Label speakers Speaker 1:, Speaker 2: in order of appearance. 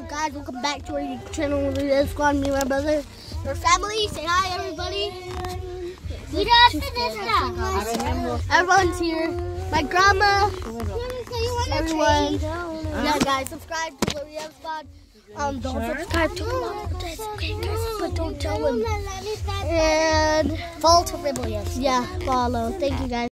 Speaker 1: guys, welcome back to our channel. It's Squad, me and my brother, our family. Say hi, everybody.
Speaker 2: We got this now.
Speaker 1: Everyone's here. My grandma. Everyone. Yeah, guys, subscribe to L'Oreal Squad. Don't subscribe to Mom. That's okay, guys, but don't tell them. And follow to Rebel, yes. Yeah, follow. Thank you, guys.